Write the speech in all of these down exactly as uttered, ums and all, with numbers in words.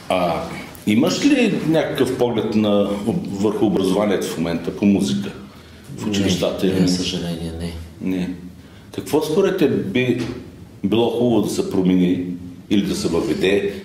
А имаш ли някакъв поглед на, върху образованието в момента по музика? В училищата? Не, не, съжаление, не. Не. Какво според те би било хубаво да се промени или да се въведе?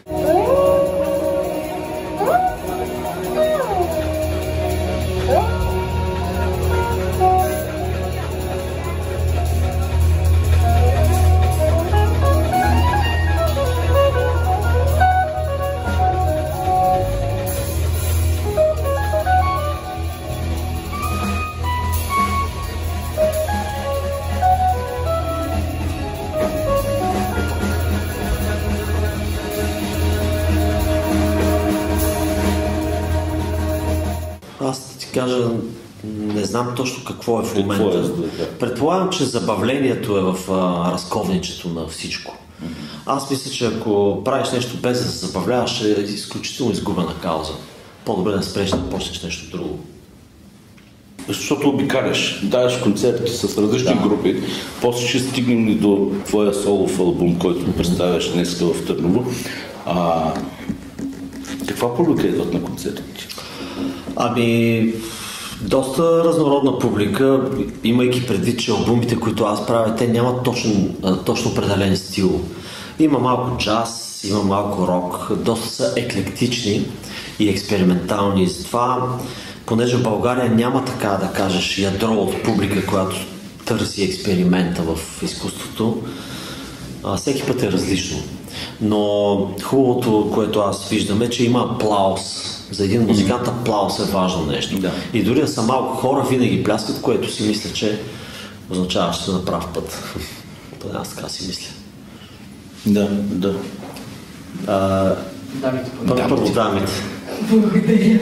Аз ти кажа, не знам точно какво е в момента. Какво е, да. Предполагам, че забавлението е в а, разковничето на всичко. Mm-hmm. Аз мисля, че ако правиш нещо без да се забавляваш, е изключително изгубена кауза. По-добре да спреш да почнеш нещо друго. Защото обикаляш, даваш концерти с различни да. групи, после ще стигнем и до твоя солов албум, който представяш днес в Търново. А, каква публика идват на концертите? Ами, доста разнородна публика, имайки предвид, че албумите, които аз правя, те нямат точно, точно определен стил. Има малко джаз, има малко рок, доста са еклектични и експериментални. Затова, понеже в България няма, така да кажеш, ядро от публика, която търси експеримента в изкуството, всеки път е различно. Но хубавото, което аз виждам, е, че има аплаус. За един музикант аплаус е важно нещо. Да. И дори да са малко хора, винаги пляскат, което си мисля, че означава, че се на прав път. Поне аз така си мисля. Да, да. А, дамите, първо, първо дамите. Благодаря.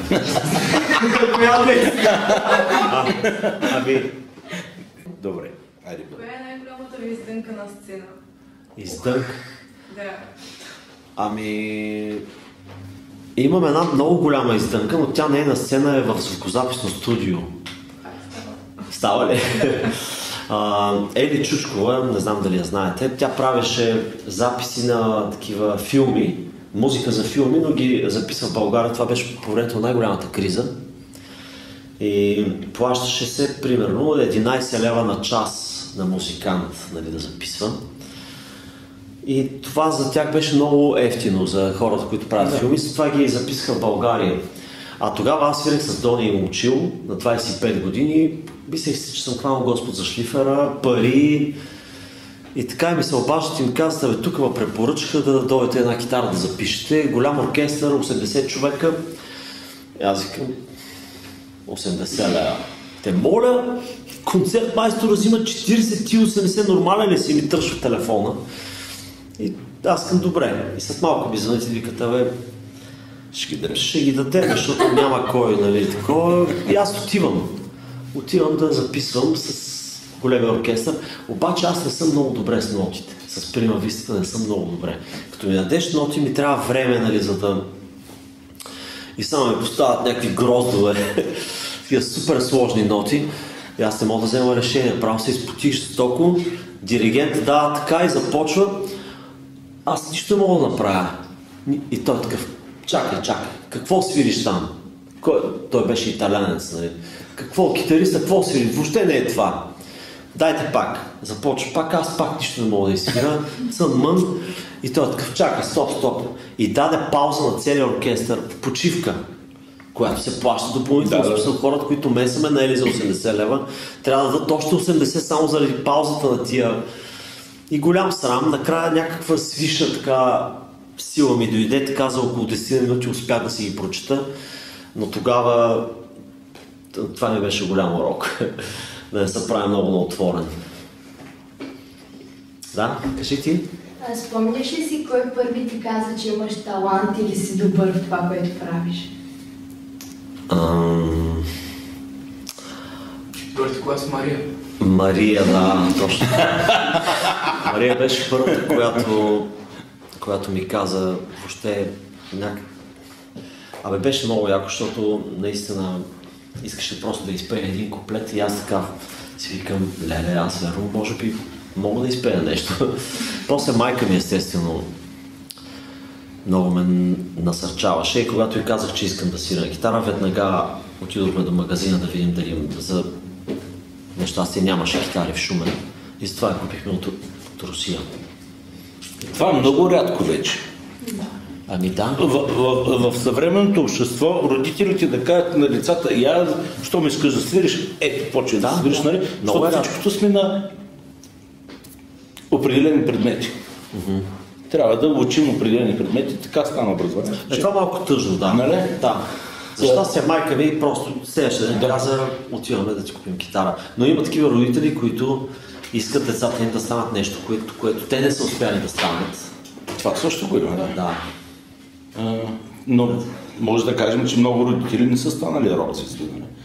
Ами... Добре, айде. Коя е най-голямата ви издънка на сцена? Издънка? Да. Ами... Имам една много голяма издънка, но тя не е на сцена, е в звукозаписно студио. Става ли? а, Ели Чучкова, не знам дали я знаете, тя правеше записи на такива филми, музика за филми, но ги записва в България. Това беше по времето на най-голямата криза. И плащаше се примерно единайсет лева на час на музикант, нали, да записва. И това за тях беше много ефтино за хората, които правят да. филми, затова ги записаха в България. А тогава аз свирих с Дони Момчил на двайсет и пет години, мислех си, че съм хванал Господ за шлифера, пари. И така ми се обаждат и ми казват, бе, тук ме препоръчаха да дойдете една китара да запишете. Голям оркестър, осемдесет човека. И аз викам, осемдесет лева. Те моля, концерт майстора взима четирийсет и осемдесет, нормален ли си? Ми тръща телефона. И аз към добре. И след малко ми звънят и викат, бе, ще ги, ще ги дадем, защото няма кой, нали, такова. И аз отивам. Отивам да записвам с големия оркестър, обаче аз не съм много добре с нотите. С примавистите не съм много добре. Като ми дадеш ноти, ми трябва време, нали, за да... И само ми поставят някакви гроздове, такива супер сложни ноти. И аз не мога да взема решение. Право се изпотих жестоко, диригент дава така и започва. Аз нищо не мога да направя. И той е такъв, чакай, чакай, какво свириш там? Кой? Той беше италянец, нали? Какво, китариста, какво свири? Въобще не е това. Дайте пак. Започва пак, аз пак нищо не мога да изсвира. Съм мън. И той е такъв, чакай, стоп, стоп. И даде пауза на целия оркестър, почивка, която се плаща допълнително. Да, да. Хората, които мен са ме наели за осемдесет лева, трябва да дадат още осемдесет само заради паузата на тия. И голям срам, накрая някаква свиша така сила ми дойде, така за около десет минути успях да си ги прочета, но тогава това ми беше голям урок, да не се прави много наотворен. Да, кажи ти? А спомняш ли си кой първи ти каза, че имаш талант или си добър в това, което правиш? Ам... Първата клас Мария. Мария, да, точно. Мария беше първата, която, която ми каза въобще някак... Абе, беше много яко, защото наистина искаше просто да изпее един куплет и аз така си викам, леле, аз верно, може би мога да изпея нещо. После майка ми естествено много ме насърчаваше. И когато й казах, че искам да свиря на китара, веднага отидохме до магазина да видим дали за нещастие нямаше китари в Шумен. И с това я купихме от, от Русия. Това е много рядко вече. Ами да. В, в, в съвременното общество родителите да кажат на децата: я, що ми искаш да свириш, ето, почва да, да свириш, нали? Много е Защото всичкото сме на определени предмети. Mm-hmm. Трябва да учим определени предмети, така стана образование. Е, това малко тъжно, да. Нали? Да. За щастие майка ми просто седеше да ни каза: отиваме да ти купим китара. Но има такива родители, които искат децата им да станат нещо, което, което те не са успяли да станат. Това също го има, да. Да. А, но може да кажем, че много родители не са станали рок-звезди.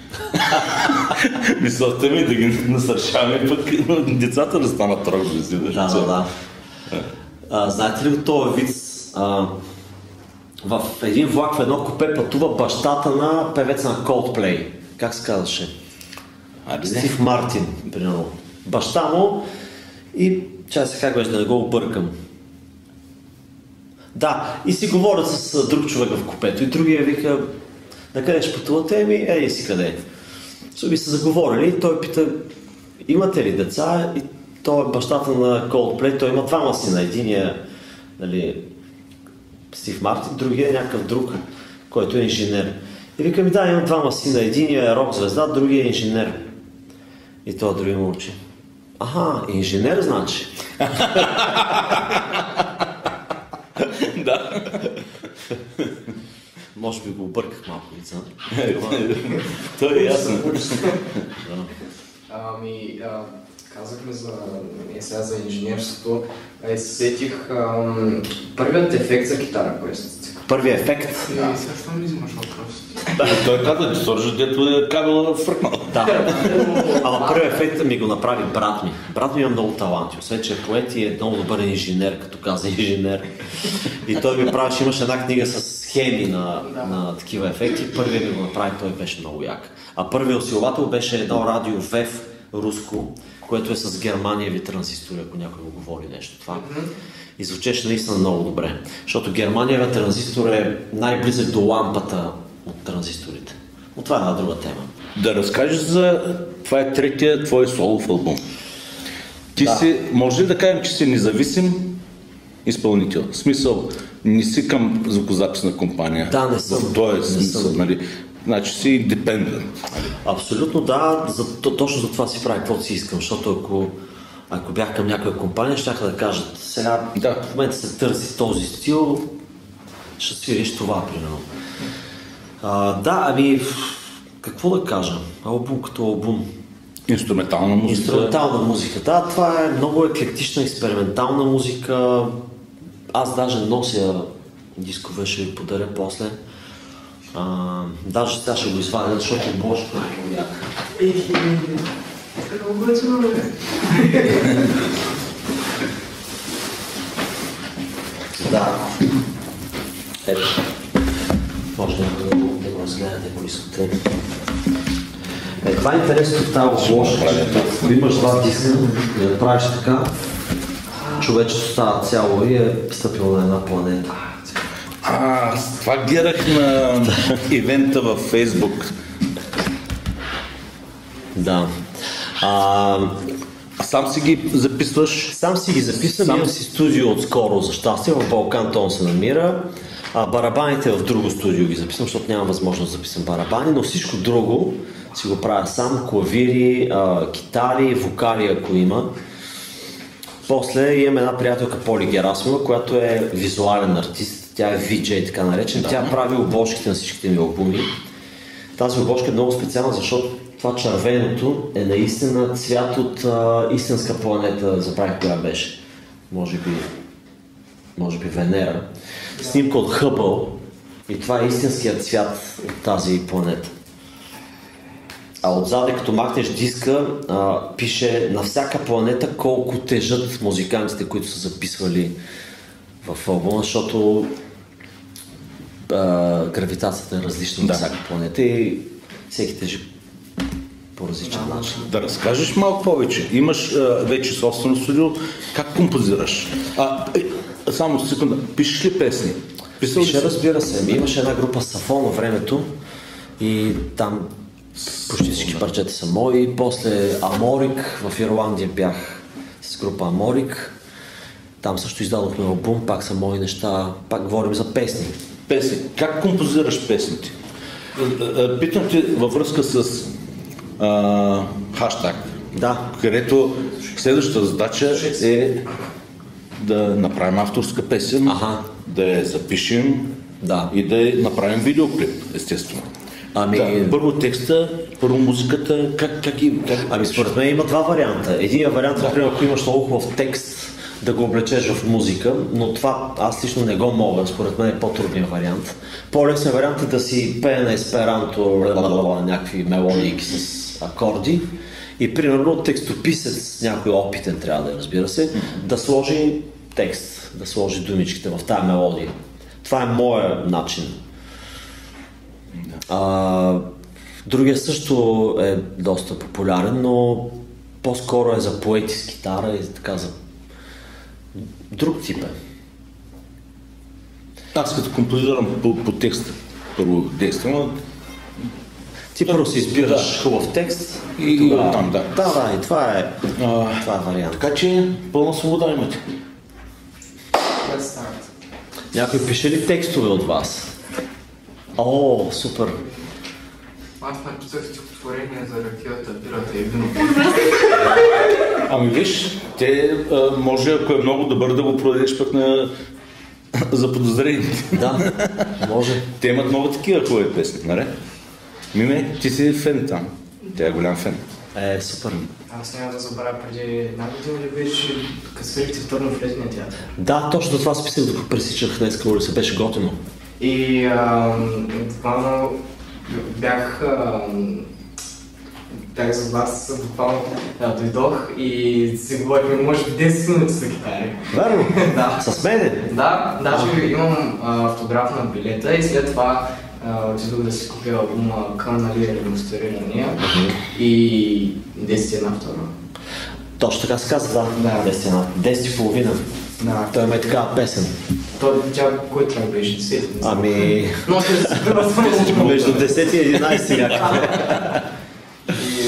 Мисълта ми да ги насърчаваме пък децата да станат рок-звезди. Да, да, да. А, знаете ли този вид? А, в един влак в едно купе пътува бащата на певеца на Coldplay. Как се казваше? Стив Мартин, примерно. Баща му и чай се как беше да не го объркам. Да, и си говорят с друг човек в купето и другия вика: на къде ще пътувате? Еми, ей си къде. So, би се заговорили и той пита: имате ли деца? И той е бащата на Coldplay, той има двама сина. Единия, нали, Стив Мартин, другия е някакъв друг, който е инженер. И вика ми: да, има двама сина. Единия е рок звезда, другия е инженер. И той други му учи: аха, инженер значи. Да. Може би го обърках малко лица. Това е ясно. Ами, а, казахме за, не сега за инженерството, а и се сетих ам, първият ефект за китара, кой е? Първият ефект? Да, също ми взимаш въпрос. Той каза, че сложиш дето е кабела фръкнал. Да. Ама първият ефект ми го направи брат ми. Брат ми има много таланти. Освен, че е поет и е много добър инженер, като каза инженер. И той ми правеше, имаше една книга с схеми на, на такива ефекти. Първият ми го направи, той беше много як. А първият усилвател беше едно радио ВЕФ руско, което е с германиеви транзистори, ако някой го говори нещо това. И звучеше наистина много добре. Защото германиевия транзистор е най-близък до лампата от транзисторите. Но това е една друга тема. Да разкажеш за... Това е третия твой солов албум. Ти да. си... Може ли да кажем, че си независим изпълнител? В смисъл, не си към звукозаписна компания. Да, не съм. В този смисъл, нали? Значи си индепендент. Абсолютно да. За, то, точно за това си правя каквото си искам. Защото ако, ако бях към някоя компания, щяха да кажат: сега да. В момента се търси този стил, ще свириш това, примерно. А, да, ами, какво да кажа? Албум като албум. Инструментална музика. Инструментална музика, да. Това е много еклектична, експериментална музика. Аз даже нося дискове, ще ви подаря после. А, даже сега ще го извадя, защото е Божко е много як. Да. Ето. Може да го разгледате, ако искате. Е, това е интересно в тази обложка. Ако имаш два диска, да направиш така, човечето става цяло и е стъпило на една планета. А, това гледах на ивента във Фейсбук. Да. А, сам си ги записваш? Сам си ги записвам. Сам... Имам си студио отскоро, за щастие. В Балкан Тон се намира. А, барабаните в друго студио ги записвам, защото нямам възможност да записвам барабани, но всичко друго си го правя сам. Клавири, а, китари, вокали, ако има. После имам една приятелка, Поли Герасимова, която е визуален артист. Тя е ви-джей, така наречен. Да. Тя прави обложките на всичките ми албуми. Тази обложка е много специална, защото това червеното е наистина цвят от а, истинска планета. Забравих коя беше. Може би, може би Венера. Снимка от Хъбъл. И това е истинският цвят от тази планета. А отзаде, като махнеш диска, а, пише на всяка планета колко тежат музикантите, които са записвали в албума, защото а, гравитацията е различна на всяка планета и всеки тежи по различен да. начин. Да разкажеш малко повече. Имаш а, вече собствено студио. Как композираш? А, е, само секунда. Пишеш ли песни? Писал ли Пише, си? разбира се. Имаше една група Сафон във времето и там почти всички парчета са мои. После Аморик, в Ирландия бях с група Аморик. Там също издадохме албум, пак са мои неща, пак говорим за песни. Песни. Как композираш песните? Питам те във връзка с а, хаштаг, Да. където следващата задача е да направим авторска песен, Аха. да я запишем Да. и да я направим видеоклип, естествено. Ами, Да, първо текста, първо музиката, как, как, и, как... ами според мен има два варианта. Единият вариант, да. Например, ако имаш много хубав текст, да го облечеш в музика, но това аз лично не го мога, според мен е по-трудният вариант. По-лесният вариант е да си пее на есперанто някакви мелодии с акорди и примерно текстописец, някой опитен трябва да е, разбира се, да сложи текст, да сложи думичките в тая мелодия. Това е моят начин. А, другия също е доста популярен, но по-скоро е за поети с китара и така за друг тип е. Аз като композирам по, по текста, първо действам, Ти първо си избираш хубав текст и тогава... там, да. Да, да, и това е, А, това е вариант. така че пълна свобода имате. Let's start. Някой пише ли текстове от вас? О, супер! Аз написах стихотворение за ракията, бирата и вино. Ами виж, те а, може, ако е много добър, да го продадеш пък на заподозрените. Да, може. Те имат много такива хубави песни, нали? Миме, ти си фен там. Тя е голям фен. Е, супер. Аз няма да забравя преди една година ли беше, като свирихте в Търнов в летния театър. Да, точно това списах, докато пресичах днес улица, беше готино. И ам, буквално бях, ам, бях за вас, буквално а, дойдох и си говорихме, може би десет минути за китари. Верно? Да. С мене? Да, даже имам а, автограф на билета и след това а, отидох да си купя албума към, нали, ремонстрирания и десет една втора. Точно така се казва, да. Да. десет една. десет и половина. Да. Той има и такава песен. То, тя, кой тръг беше? десет? Ами... Но се разбира Между десет и единайсет някакво. И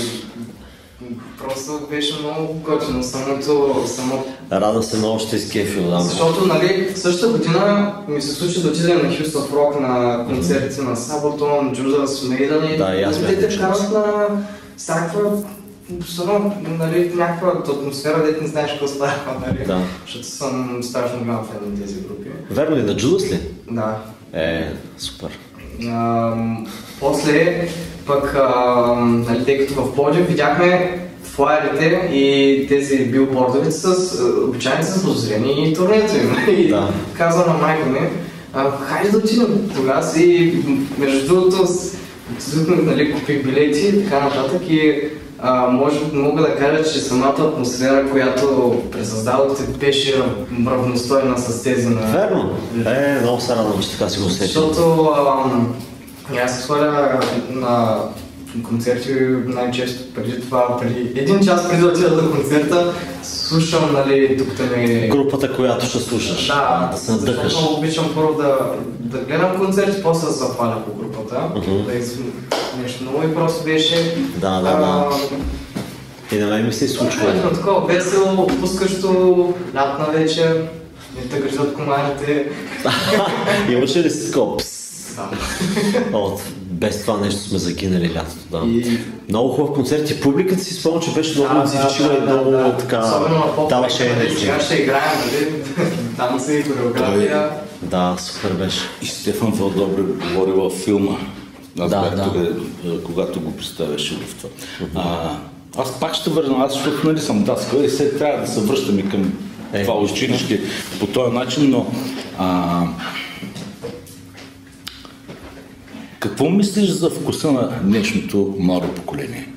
просто беше много готино самото, само... Рада се много, ще изкефил, да. Защото, нали, същата година ми се случи да отидем на Хюстън Рок на концертите на Сабатон, Джудас, Мейдън и Да, и аз бях те те точно. карат на всякаква, особено, нали, някаква атмосфера, дете не знаеш какво става, нали, Да. защото съм страшно голям фен на тези групи. Верно ли, на Джудас ли? Да. Е, супер. Ам, после пък, ам, нали, тъй като в Пловдив видяхме флайерите и тези билбордовете с а, обичайни са подозрени и турнето им. И Да. каза на майка ми, а, хайде да отидем тогава си, между другото, с- отидохме, нали, купих билети и така нататък и а, може, мога да кажа, че самата атмосфера, която пресъздадохте, беше равностойна с тези на... Верно? Е, много се радвам, че така си го усетил. Защото ам, аз се ходя на концерти най-често преди това, преди един час преди да отида до концерта, слушам, нали, тук ми... Групата, която ще слушаш. Да, да се надъхаш. защото обичам първо да, да гледам концерти, после да се запаля по групата, Мгм. да из... нещо много и просто беше... Да, да, да. И на мен ми се е случва. Едно такова весело, отпускащо, лятна вечер, не те грижат комарите. Имаше ли си такова? Пс? Да. От, без това нещо сме загинали лятото, да. И- Много хубав концерт и публиката си спомня, че беше много Да, отзивчива да, и да, много да. така Особено на поп даваше проекта, нали, енергия. сега ще играем, нали, танци и хореография. Да, супер беше. И Стефан Вълдобре говори във филма. Аз Да, бях да. тук, е, когато го представяше в това. А, аз пак ще върна, аз защото нали съм даскал и сега трябва да се връщам и към Е. това училище по този начин, но а, какво мислиш за вкуса на днешното младо поколение?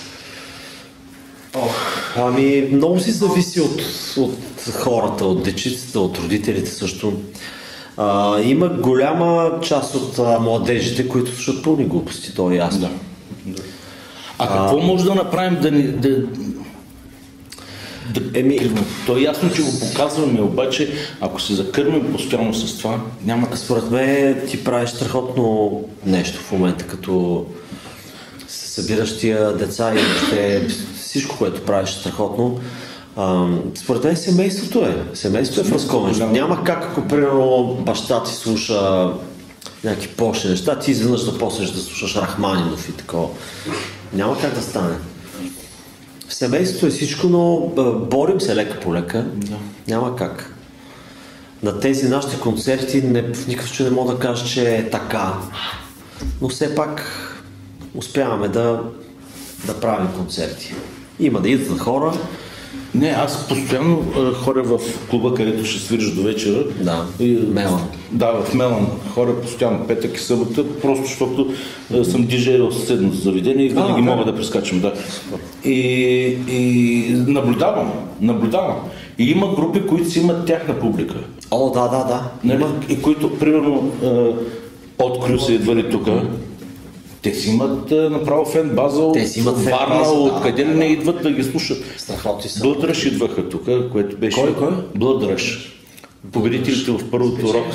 Ами, много си зависи от, от хората, от дечицата, от родителите също. А, има голяма част от а, младежите, които слушат пълни глупости, то е ясно. Да. А какво може да направим да ни... Да... да Еми, то е ясно, че го показваме, обаче ако се закърмим постоянно с това, няма... Според мен ти правиш страхотно нещо в момента, като събираш тия деца и въобще всичко, което правиш страхотно. А, според мен семейството е. Семейството е в разковничето. Няма как, ако примерно баща ти слуша някакви почни неща, ти изведнъж да почнеш да слушаш Рахманинов и такова. Няма как да стане. В семейството е всичко, но борим се лека по лека. Да. Няма как. На тези нашите концерти не, в никакъв случай не мога да кажа, че е така. Но все пак успяваме да, да правим концерти. Има да идват хора. Не, аз постоянно а, хоря в клуба, където ще свириш до вечера. Да, и, Мелан. Да, в Мелан. Хоря постоянно петък и събота, просто защото а, съм диджей в съседното заведение и винаги а, мога да прескачам. Да. И, и наблюдавам, наблюдавам. И има групи, които си имат тяхна публика. О, да, да, да. Нали? И които, примерно, а, от Крю са идвали тук. Те си имат а, направо фен база от Варна, да, откъде ли не идват да ги слушат. Страхотни са. Blood Rush идваха тук, което беше... Кой, кой? Blood Rush. Победителите в първото рок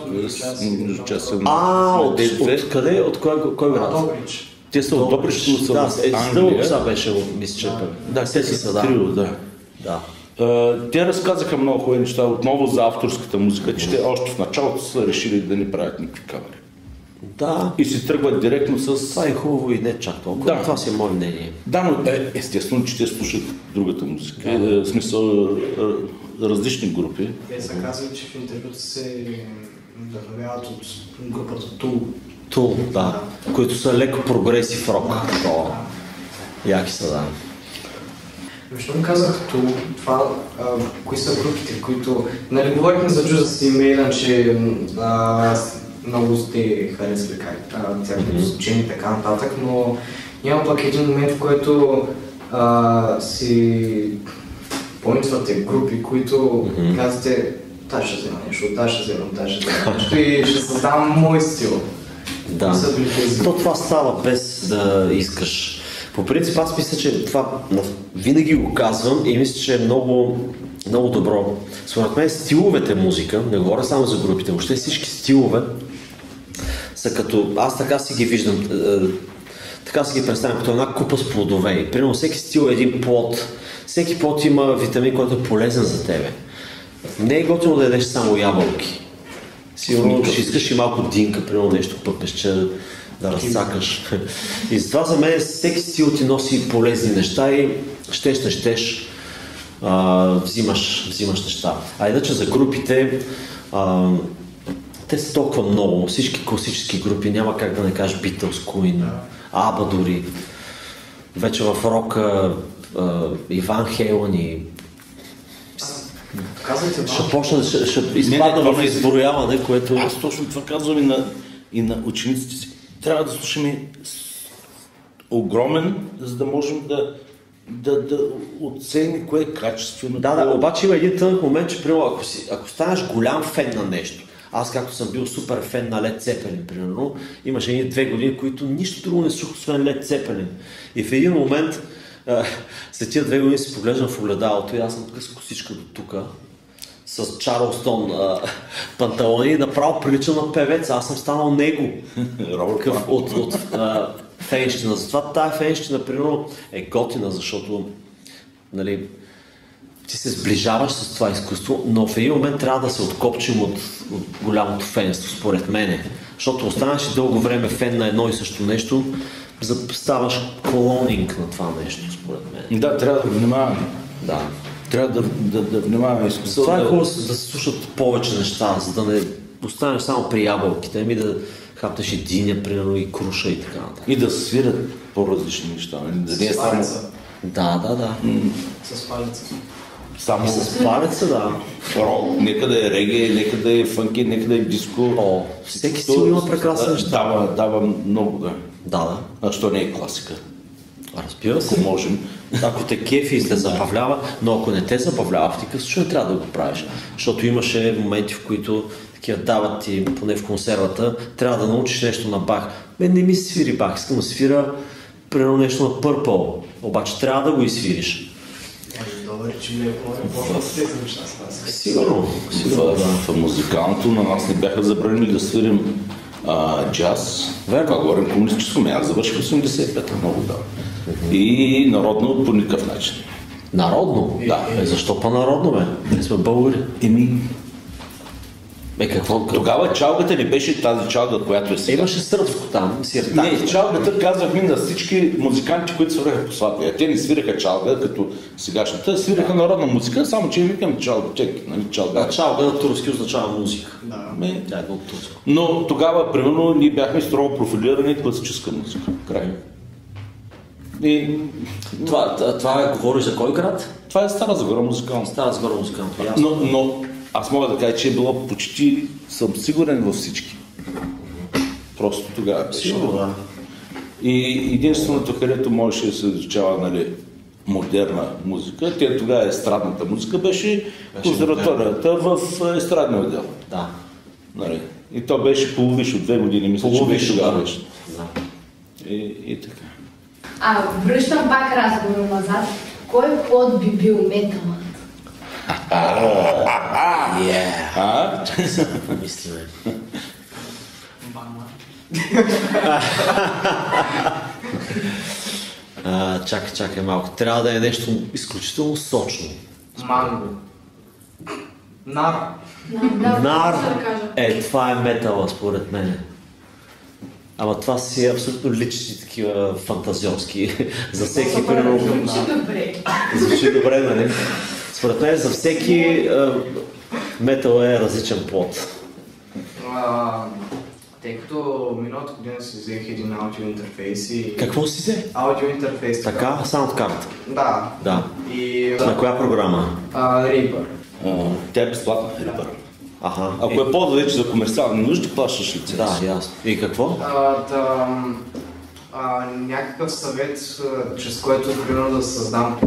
с часа на А, от, от къде? От кой, кой град? Добрич. Те са от Добрич, но са да, в е, Англия. Да, беше от мисче. Да, те са трио, да. Да. Uh, те разказаха много хубави неща отново за авторската музика, че те още в началото са решили да не правят никакви камери. Да. И си тръгват директно с... Това е хубаво и не чак толкова. Да. Това си е мое мнение. Да, но е, естествено, че те слушат другата музика. Да. В смисъл различни групи. Те са казали, че в интервюто се вдъхновяват от групата Tool. Tool, да. да. Които са леко прогресив рок. Да. Яки са, да. Защо му казах Tool, това, а, кои са групите, които... Нали, говорихме за Judas и Maiden, че а, много сте харесали тяхното звучение и така нататък, но няма пък един момент, в който а, си помисляте групи, които mm-hmm. казвате, тази ще взема нещо, тази ще взема, тази ще взема нещо и ще създавам мой стил. Да, то това става без да искаш. По принцип аз мисля, че това винаги го казвам и мисля, че е много, много добро. Според мен стиловете музика, не говоря само за групите, въобще всички стилове са като, аз така си ги виждам, така си ги представям, като една купа с плодове. И примерно всеки стил е един плод, всеки плод има витамин, който е полезен за тебе. Не е готино да ядеш само ябълки. Сигурно ще искаш и малко динка, примерно нещо пъпнеш, да разцакаш. И затова за мен всеки стил ти носи полезни неща и щеш, не щеш, а, взимаш, взимаш неща. А иначе за групите, а, те са толкова много, всички класически групи, няма как да не кажеш Beatles, Queen, Аба дори. Вече в рока Иван Хейлън и... Казвайте, ще почна, ще, ще изпадна в изброяване, което... Аз точно това казвам и на, и на учениците си. Трябва да слушаме огромен, за да можем да, да, да оценим кое е качествено. Да, да, обаче има един тънък момент, че примерно, ако, си, ако станеш голям фен на нещо, аз както съм бил супер фен на Led Zeppelin, примерно, имаше едни две години, които нищо друго не слушах, освен Led Zeppelin. И в един момент, а, след тия две години си поглеждам в огледалото и аз съм къс косичка до тука, с Чарлстон а, панталони и направо прилича на певец. Аз съм станал него. Къв, от, от а, фенщина. Затова тая фенщина, примерно, е готина, защото нали, ти се сближаваш с това изкуство, но в един момент трябва да се откопчим от, от голямото фенство, според мене. Защото останеш и дълго време фен на едно и също нещо, ставаш колонинг на това нещо, според мен. Да, трябва да внимаваме. Да. Трябва да, да, да внимаваме. Това е хубаво да се слушат повече неща, за да не останеш само при ябълките, ами да хапнеш и диня, примерно, и круша и така нататък. И да свират по-различни неща. Да не е само... Да, да, да. М- с палеца. Само... С палеца, да. Рок, нека да е реге, нека да е фънки, нека да е диско. О, всеки стил има прекрасни неща. Дава, дава много, да. Да, да. А що не е класика? Разбира се. Ако можем. Ако те кефи и те забавлява, но ако не те забавлява, в такъв случай не трябва да го правиш. Защото имаше моменти, в които такива дават ти, поне в консервата, трябва да научиш нещо на Бах. Мен не ми свири Бах, искам да свира примерно нещо на Purple, обаче трябва да го изсвириш. речи не говорим, те са неща с нас. Сигурно, сигурно. В, в музикалното на нас не бяха забранили да свирим а, джаз. Верно. Това говорим комунистическо, ме аз завърших осемдесет и пета, много да. И народно по никакъв начин. Народно? Да. Е, защо по-народно, бе? Ние сме българи. Еми, Е, какво? тогава чалгата не беше тази чалга, която е сега. Имаше сръбско там, сирта. Не, чалгата казахме на всички музиканти, които свираха по сватбия. Те не свираха чалга, като сегашната, свираха народна музика, само че викам чалга, чек, нали, чалга. Да, чалга на турски означава музика. Да. Ме, Тя е много турско. но тогава, примерно, ние бяхме строго профилирани класическа музика. Край. И Това, това е, говориш за кой град? това е Стара Загора музикална. Стара Загора музикалното. Ясно. Но, но аз мога да кажа, че е било почти, съм сигурен във всички. Просто тогава беше. Сигурно, да. И единственото, където можеше да се изучава, нали, модерна музика, тя тогава естрадната музика, беше консерваторията в естрадния отдел. Да. Нали. И то беше половиш от две години, мисля, че беше тогава. Беше. Да. И, и така. А, връщам пак разговор назад. Кой плод би бил металът? А? Помислиме. А, чакай, чакай малко. Трябва да е нещо изключително сочно. Манго. Нар. Нар. Е, това е метала, според мен. Ама това си е абсолютно лични такива фантазиорски. За всеки, примерно... Звучи добре. Звучи добре, нали? Според мен за всеки метал е различен плод. А, тъй като миналата година си взех един аудио интерфейс и... Какво си взе? Аудио интерфейс. Така, саундкарт. Да. Да. И... На коя програма? А, Reaper. А, тя е безплатна, Reaper. Аха. Ако е по-далеч за комерциални нужди, плащаш лиценз. Да, ясно. И какво? А, да, а, някакъв съвет, а, чрез който, примерно, да създам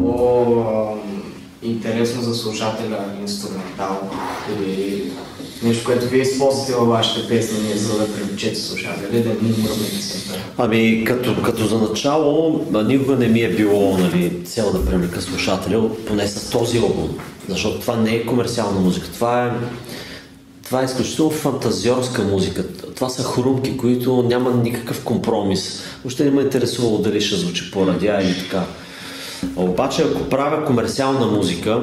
по-интересно за слушателя инструментал или нещо, което вие използвате във вашите песни, за да привлечете слушатели, да ни мръзнете се. Ами, като, като за начало, никога не ми е било, нали, цел да привлека слушателя, поне с този албум. Защото това не е комерциална музика. Това е, това е изключително фантазиорска музика. Това са хрумки, които няма никакъв компромис. Въобще не ме интересувало дали ще звучи по радиа или така. Обаче, ако правя комерциална музика,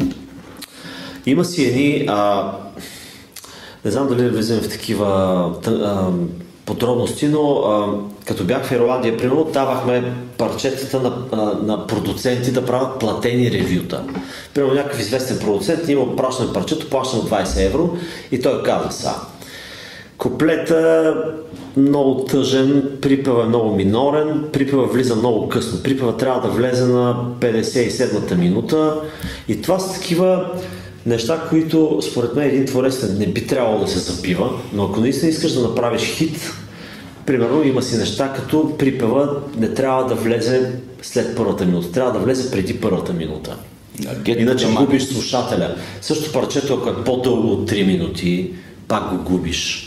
има си едни... А, не знам дали влизаме в такива а, подробности, но а, като бях в Ирландия, примерно, давахме парчетата на, а, на продуценти да правят платени ревюта. Примерно някакъв известен продуцент, ние му пращаме парчето, плащаме двайсет евро и той казва са. Куплета много тъжен, припева е много минорен, припева влиза много късно. Припева трябва да влезе на петдесет и седмата минута и това са такива неща, които според мен един творец не би трябвало да се запива, но ако наистина искаш да направиш хит, примерно има си неща, като припева не трябва да влезе след първата минута, трябва да влезе преди първата минута. Yeah, иначе губиш слушателя. Също парчето, ако е по-дълго от три минути, пак го губиш.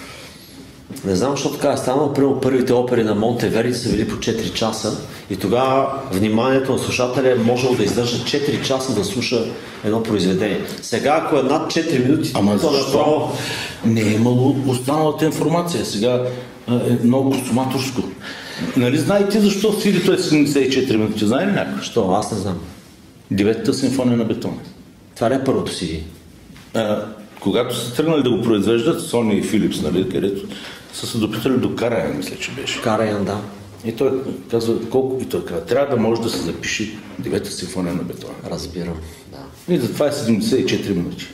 Не знам, защо така е станало. Примерно първите опери на Монтеверди са били по четири часа и тогава вниманието на слушателя е можело да издържа четири часа да слуша едно произведение. Сега, ако е над четири минути, ама то защо? Не е имало останалата информация. Сега е много консуматорско. Нали знаете защо свири той седемдесет и четири минути? Знае ли някой? Що? Аз не знам. Деветата симфония на Бетон. Това не е първото си ди. Когато са тръгнали да го произвеждат, Сони и Филипс, нали, където са се допитали до Караян, мисля, че беше. Караян, да. И той казва, колко и той казва, трябва да може да се запиши Девета симфония на Бетон. Разбирам, да. И затова е седемдесет и четири минути.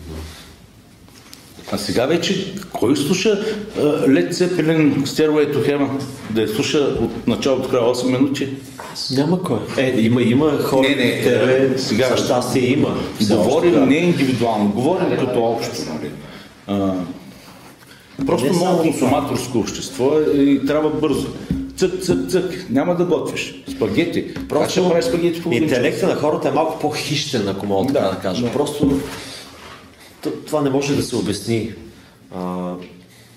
А сега вече, кой слуша Led Zeppelin Stairway to Heaven? Да я слуша от начало до края осем минути? Няма кой. Е, има, има хора, не, не, тебе, сега, за щастие има. Говорим да. не индивидуално, говорим като общо. Нали? А, просто не много само консуматорско общество и трябва бързо. Цък, цък, цък. Няма да готвиш. Спагети. Просто ще прави спагети по интелекта на хората е малко по-хищен, ако мога така да, да кажа. Да. Просто това не може да се обясни. А,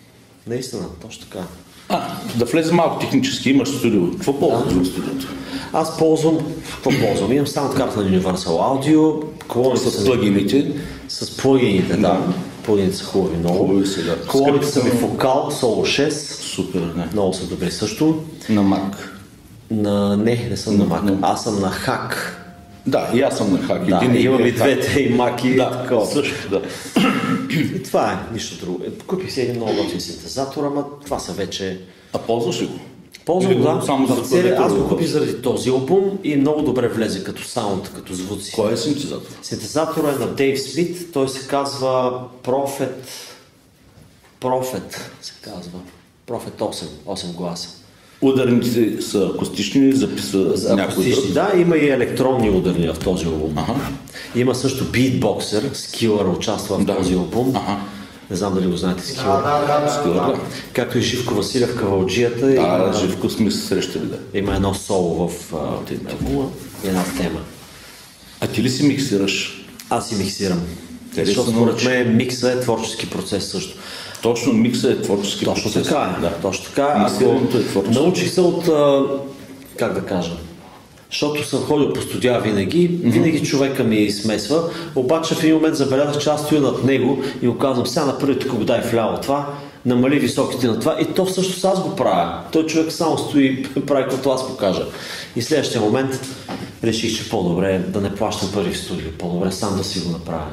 Наистина, точно така. А, да влезе малко технически, имаш студио. Какво ползваш в студиото? Аз ползвам, какво ползвам? Имам само карта на Universal Audio, колоните С плагините? С плагините, да. Плагините са хубави много. Хубави са, да. Колоните са ми Focal Solo шест. Супер, не. Много са добри също. На Mac? На... Не, не съм на Mac. на- Аз съм на Hack. Да, и аз съм на хак. Да, Един имам е и двете, и Mac и Да, такова. също, да. И това е, нищо друго. Е, Купих си един много готин синтезатор, ама това са вече... А ползваш ли го? Ползвам Или да, само за в целия, аз го клавиатура? купих заради този албум и много добре влезе като саунд, като звуци. Кой е синтезатор? Синтезатора е на Дейв Смит, той се казва Prophet, Prophet се казва, Prophet осем, осем гласа. Ударните са акустични, записва За някой акустични, друг. да, има и електронни ударния в този албум. Ага. Има също битбоксер, Скилър участва в Да. този албум. Ага. Не знам дали го знаете Да, Скилър. да, да, да, Скилър, да. да. Както и Живко Василев, кавалджията. Да, има, Живко сме се срещали, да. има едно соло в а, албума и една тема. А ти ли си миксираш? Аз си миксирам. Къде Защото се според научи? мен микса е творчески процес също. Точно микса е творчески Точно процес. така е. Да. Точно така. Ако Миксирането е творчество. научих се от, а, как да кажа, защото съм ходил по студия винаги, винаги човека ми смесва, обаче в един момент забелязах, че аз стоя над него и го казвам, сега направи тук го дай вляво това, намали високите на това и то всъщност аз го правя. Той човек само стои и прави каквото аз покажа. И в следващия момент реших, че по-добре да не плащам пари в студио, по-добре сам да си го направя.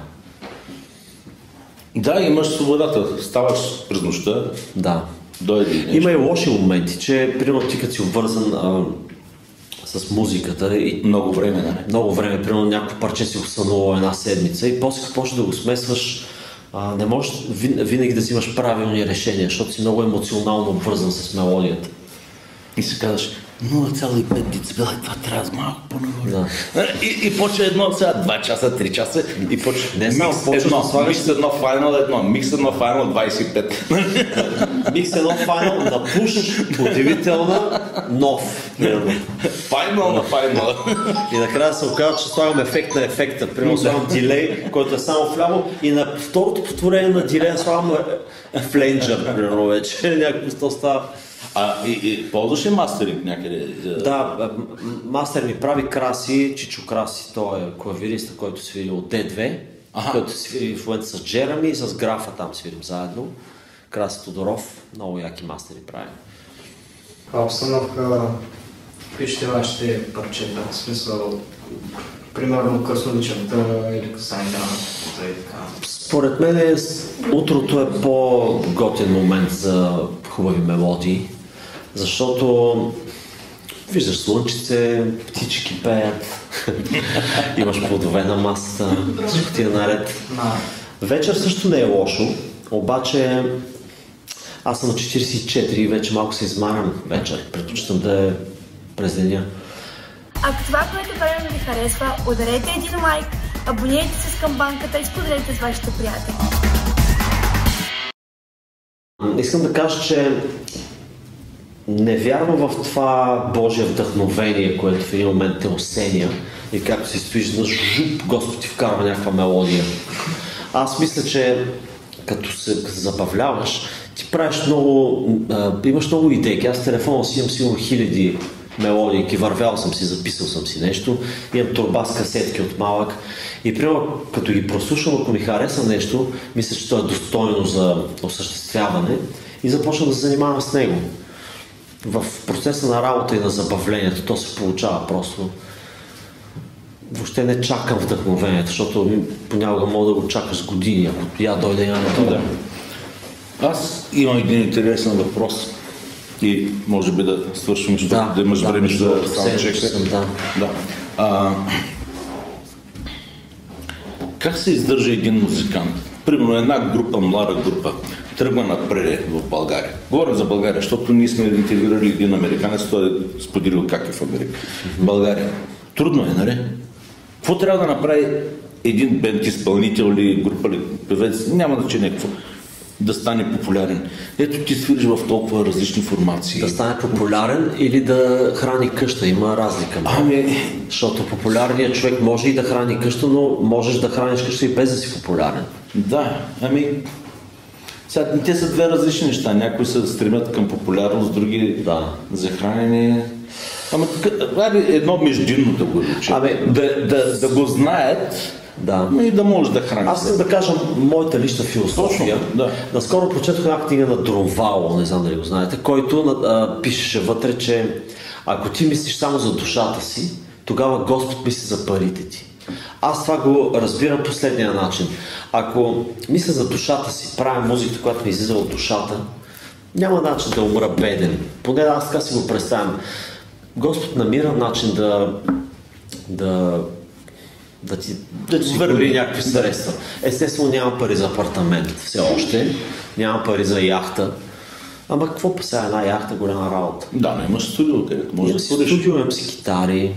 Да, имаш свободата. Ставаш през нощта, Да. дойде и нещо. Има и лоши моменти, че примерно ти като си обвързан а, с музиката и Много време, нали? много време, примерно някакво парче си го сънувал една седмица и после като почнеш да го смесваш, а, не можеш вин- винаги да взимаш правилни решения, защото си много емоционално обвързан с мелодията. И си казваш, нула цяло и пет децибела, и това трябва да малко по-нагоре. Да. И, и почва едно сега, два часа, три часа и почва Не само, микс почваш едно, да слагаш- микс едно, файнал едно, микс едно, файнал двайсет и пет. Микс едно файнал на пуш, удивителна, нов. примерно. Файнал на файнала. И накрая се оказва, че слагам ефект на ефекта. Примерно слагам дилей, който е само вляво и на второто повторение на дилея слагам е, фленджър, примерно вече. Някакво сто става. А и, и ползваш ли мастеринг някъде? Да, м- м- мастер ми прави Краси, Чичо Краси, той е клавириста, който свири от Д две, Аха. който свири в момента с Джереми и с Графа там свирим заедно. Краси Тодоров, много яки мастери прави. Каква обстановка пишете вашите парчета? В смисъл, примерно късно вечерта или късай да, и така. Според мен е, с- утрото е по-готин момент за хубави мелодии, защото виждаш слънчице, птички пеят, имаш плодове на масата, всичко ти е наред. На Вечер също не е лошо, обаче аз съм на четирийсет и четири и вече малко се измарям вечер. Предпочитам да е през деня. Ако това, което правим ви харесва, ударете един лайк, абонирайте се с камбанката и споделете с вашите приятели. Искам да кажа, че не вярвам в това Божие вдъхновение, което в един момент те осеня и както си стоиш на жуп, Господ ти вкарва някаква мелодия. Аз мисля, че като се като забавляваш, ти правиш много, а, имаш много идеи. Аз в телефона си имам сигурно хиляди мелодии, вървял съм си, записал съм си нещо, имам торба с касетки от малък и примерно като ги прослушам, ако ми хареса нещо, мисля, че то е достойно за осъществяване и започна да се занимавам с него. В процеса на работа и на забавлението то се получава просто. Въобще не чакам вдъхновението, защото понякога мога да го чакаш с години, ако я дойде, я не дойде. Аз имам един интересен въпрос и може би да свършим, защото да, имаш време между за другото, саундчека. седмица съм, да. Да. А, как се издържа един музикант? Примерно една група, млада група, тръгва напред в България. Говорим за България, защото ние сме интервюирали един американец, той е споделил как е в Америка. България. Трудно е, нали? Какво трябва да направи един бенд, изпълнител или група или певец, няма значение какво, да стане популярен? Ето ти свириш в толкова различни формации. Да стане популярен или да храни къща, има разлика. Ами, Защото популярният човек може и да храни къща, но можеш да храниш къща и без да си популярен. да, ами Сега, те са две различни неща. Някои се стремят към популярност, други Да. за хранене. Ама едно междинно да го речем. Абе, да, да, да го знаят, Да. и да може да храни. Аз искам да кажа моята лична философия. Точно, да. Наскоро прочетох една книга на Друнвало, не знам дали го знаете, който а, пишеше вътре, че ако ти мислиш само за душата си, тогава Господ мисли за парите ти. Аз това го разбирам последния начин. Ако мисля за душата си, правя музиката, която ми излиза от душата, няма начин да умра беден. Поне аз така си го представям. Господ намира начин да да да ти, да ти върви някакви средства. Естествено няма пари за апартамент все още, няма пари за яхта. Ама какво па сега една яхта, голяма работа? Да, но имаш студио, където може Имам да си студиш. студио, имам си китари.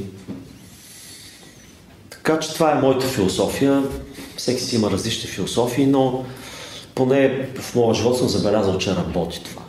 Така че това е моята философия. Всеки си има различни философии, но поне в моя живот съм забелязал, че работи това.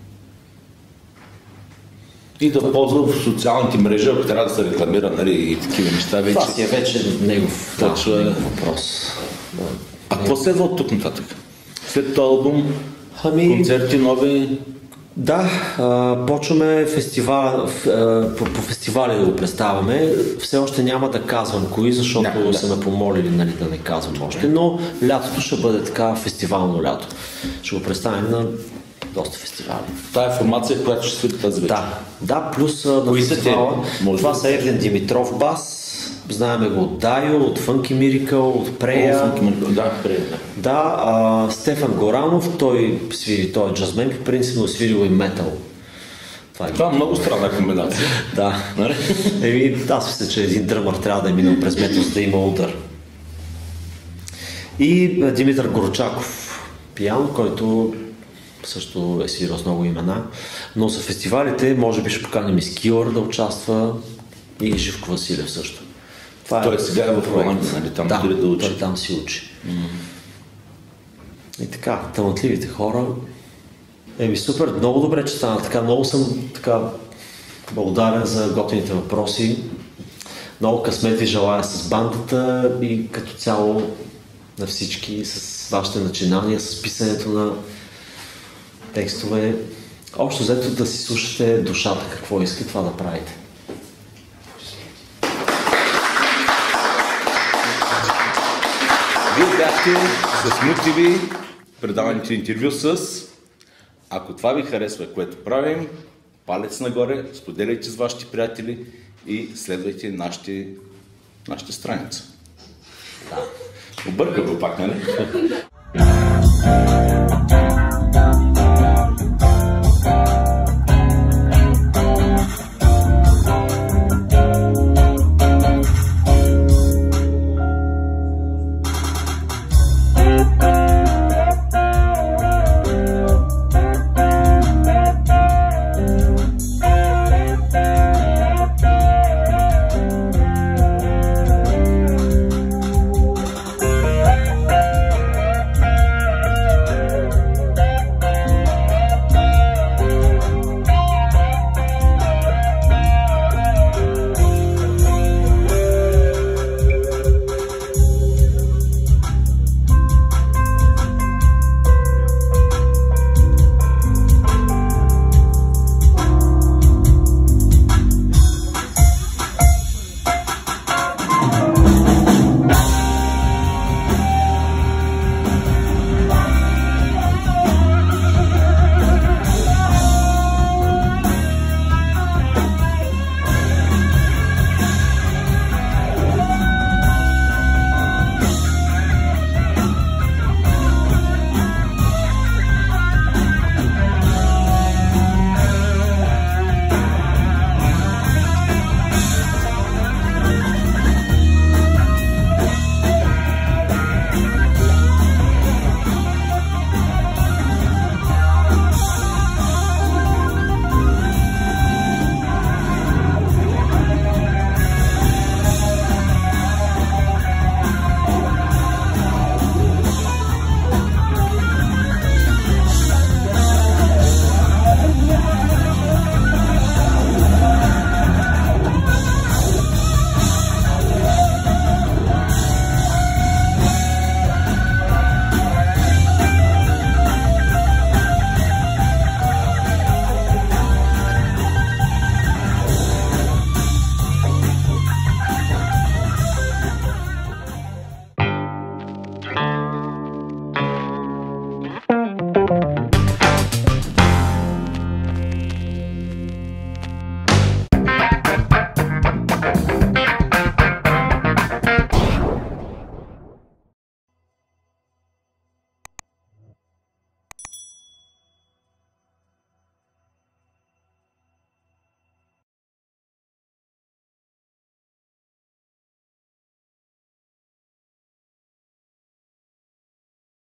И да ползва в социалните мрежи, ако трябва да се рекламира, нали, и такива неща вече. Това си е вече негов, да, Точно е. негов въпрос. Да. А какво следва от тук нататък? След този албум, Ами, концерти нови? да, а, почваме фестивал, ф- а, по, по фестивали да го представяме. Все още няма да казвам кои, защото Няма, да. са ме помолили, нали, да не казвам още, но лятото ще бъде така фестивално лято. Ще го представим на доста фестивали. Тая формация, която ще свири тази вечер. Да, да, плюс а, на Кои са те? фестивала. Може Това да- са Евлен Димитров бас, знаеме го от Дайо, от Funky Miracle, от Прея. Да, прея. Да, а, Стефан Горанов, той свири, той е джазмен по принцип, но свирил и метал. Това е. Това е много странна комбинация. Да. Нали? Еми, аз мисля, че един дръмър трябва да е минал през метал, за да има удар. И а, Димитър Горчаков, пиано, който също е свирил с много имена. Но за фестивалите може би ще поканим и Скилър да участва и Живко Василев също. Това Той сега е в проект. Холандия, нали? Там да, отиде да учи. той там си учи. И така, талантливите хора. Еми супер, много добре, че стана така. Много съм така благодарен за готините въпроси. Много късмет ви желая с бандата и като цяло на всички с вашите начинания, с писането на текстове. Общо взето да си слушате душата, какво иска това да правите. Вие бяхте с Мотиви, предаването интервю с ако това ви харесва, което правим, палец нагоре, споделяйте с вашите приятели и следвайте нашите, нашите страница. Да. Обърка го пак, нали?